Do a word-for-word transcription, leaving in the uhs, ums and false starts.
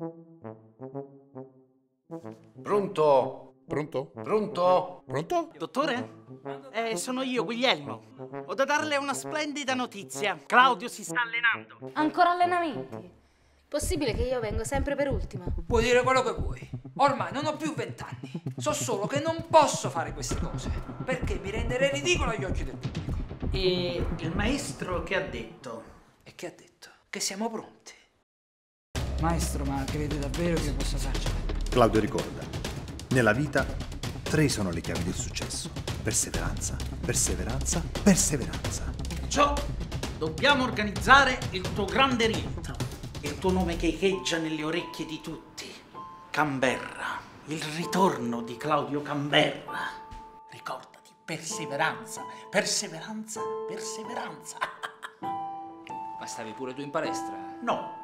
Pronto? Pronto? Pronto? Pronto? Dottore? Eh, sono io, Guglielmo. Ho da darle una splendida notizia. Claudio si sta allenando. Ancora allenamenti? Possibile che io vengo sempre per ultima? Puoi dire quello che vuoi. Ormai non ho più vent'anni. So solo che non posso fare queste cose, perché mi renderei ridicolo agli occhi del pubblico. E il maestro che ha detto? E che ha detto? Che siamo pronti. Maestro, ma crede davvero che io possa farcela? Claudio ricorda, nella vita tre sono le chiavi del successo. Perseveranza, perseveranza, perseveranza. Perciò dobbiamo organizzare il tuo grande rientro. Il tuo nome che echeggia nelle orecchie di tutti. Camberra. Il ritorno di Claudio Camberra. Ricordati, perseveranza, perseveranza, perseveranza. Ma stavi pure tu in palestra? No,